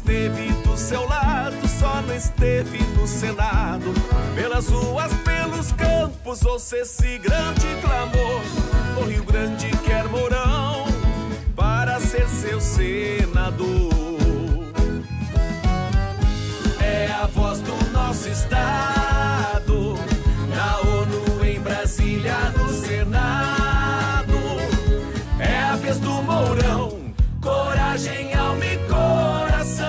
esteve do seu lado, só não esteve no Senado. Pelas ruas, pelos campos, ouça esse grande clamor. O Rio Grande quer Mourão para ser seu senador. É a voz do nosso estado, na ONU, em Brasília, no Senado. É a vez do Mourão, coragem, alma e coração.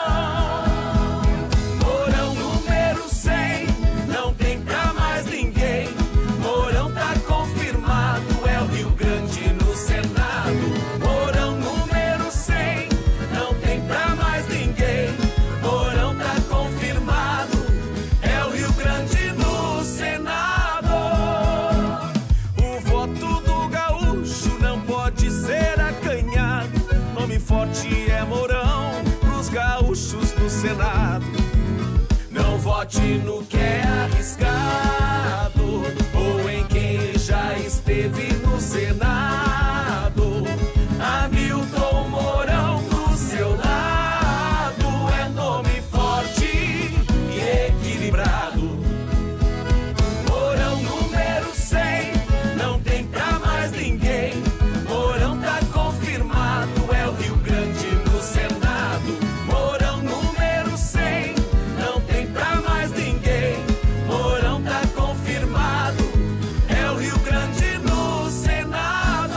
Mourão número 100, não tem pra mais ninguém. Mourão tá confirmado, é o Rio Grande no Senado. Mourão número 100, não tem pra mais ninguém. Mourão tá confirmado, é o Rio Grande no Senado. O voto do gaúcho não pode ser acanhado. Nome forte é Mourão pros gaúchos do Senado. Não vote no que é arriscado ou em quem já esteve no Senado. Hamilton Mourão do seu lado é nome forte e equilibrado. Mourão número 100, não tem pra mais ninguém. Mourão tá confirmado, é o Rio Grande no Senado. Mourão número 100, não tem pra mais ninguém. Mourão tá confirmado, é o Rio Grande no Senado.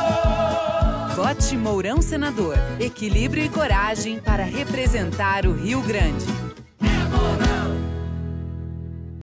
Vote Mourão Senador. Equilíbrio e coragem para representar o Rio Grande.